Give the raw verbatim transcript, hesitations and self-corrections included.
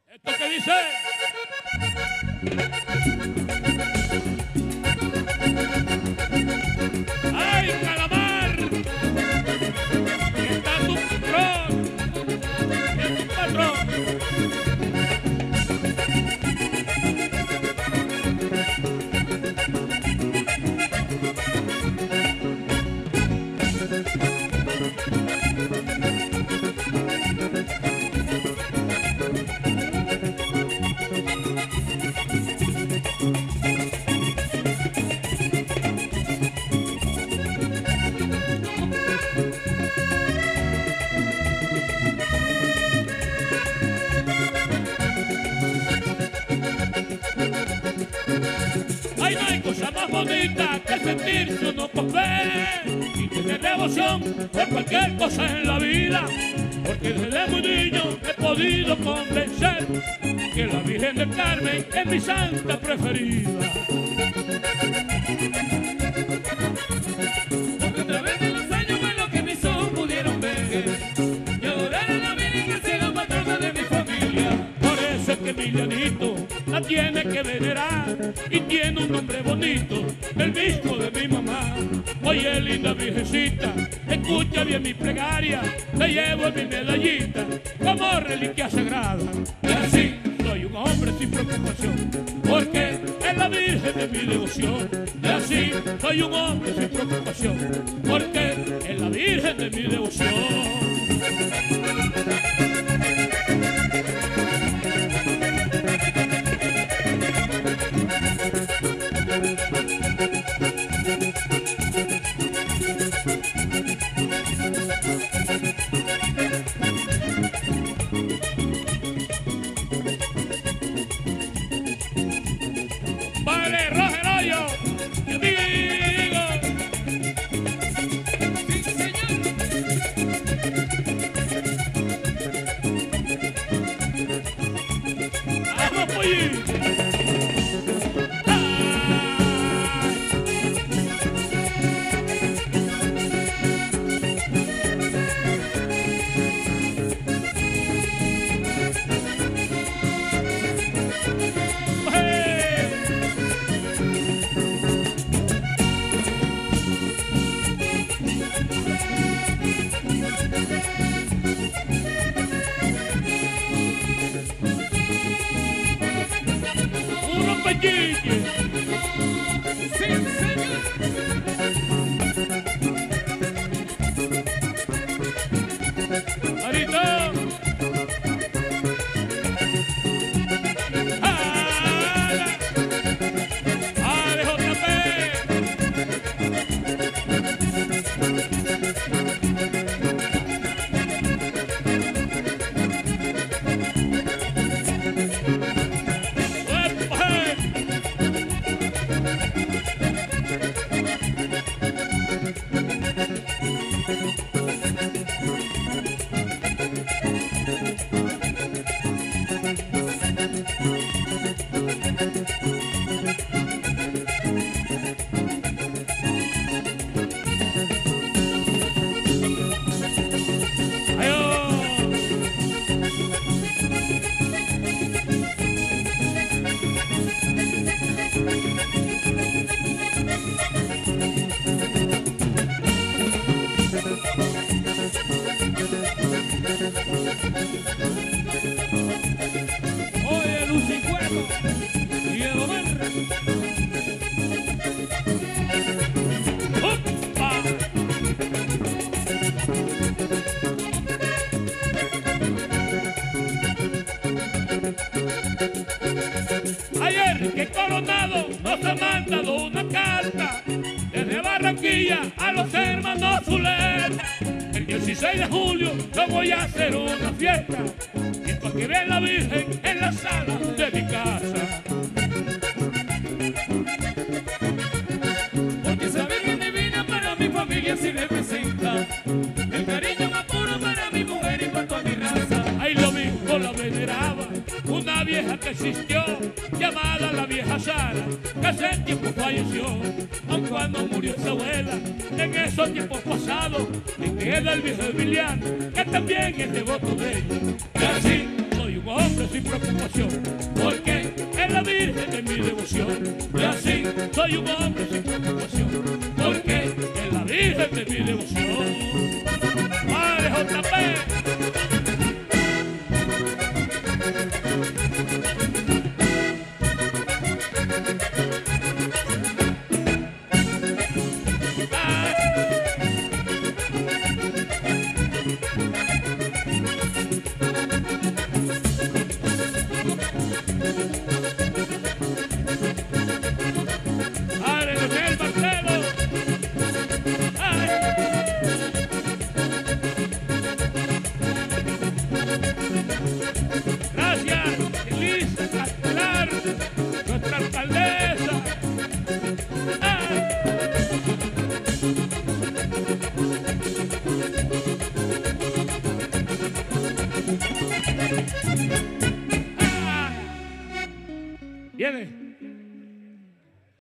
¿Esto qué dice? ¡Ay, calamar! Está tu patrón. Es tu patrón. Ay, no hay cosa más bonita que sentirse uno por ver y tener devoción por cualquier cosa en la vida, porque desde muy niño he podido convencer que la Virgen del Carmen es mi santa preferida. Porque a través de los años fue lo que mis ojos pudieron ver y adorar a la Virgen que sea la patrona de mi familia. Por eso es que Emilianito la tiene que venerar y tiene un nombre bonito, el mismo de mi mamá. Oye, linda virgencita, escucha bien mi plegaria, te llevo en mi medallita como reliquia sagrada. Y así soy un hombre sin preocupación, porque es la Virgen de mi devoción. Y así soy un hombre sin preocupación, porque es la Virgen de mi devoción. Vale, Roger Hoyo, y amigo. Sí, señor. Vamos, pollín. Chique. Sí, señor. Ahorita. ¡Ala! ¡Ale, J P! Oye, Lucy Cuervo y el Omar. ¡Opa! Ayer que Coronado nos ha mandado una carta desde Barranquilla a los hermanos Zuleta. El dieciséis de julio yo voy a hacer una fiesta y es para que vean la Virgen en la sala de mi casa. Porque esa Virgen divina para mi familia sí representa el cariño más puro para mi mujer y para toda mi raza. Ahí lo mismo la veneraba una vieja que existió llamada la vieja Sara, que hace tiempo falleció, aun cuando murió su abuela. En esos tiempos pasados me queda el viejo Emiliano, que también es devoto de ella. Y así soy un hombre sin mi preocupación, porque es la Virgen de mi devoción. Y así soy un hombre sin preocupación, porque es la Virgen de mi devoción. ¡Vale, J P! Viene.